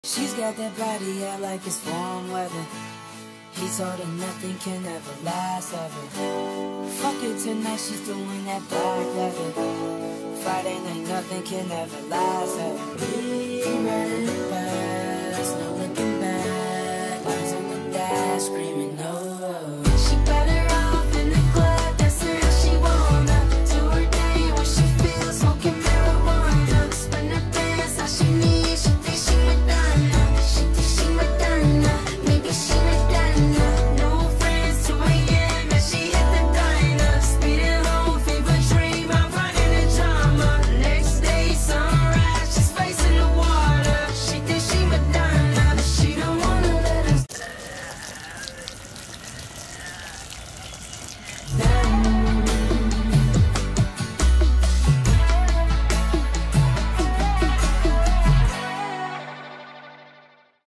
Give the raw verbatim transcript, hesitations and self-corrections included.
She's got that body out like it's warm weather. He told her nothing can ever last ever. Fuck it tonight, she's doing that black leather. Friday night, nothing can ever last ever. Be right back.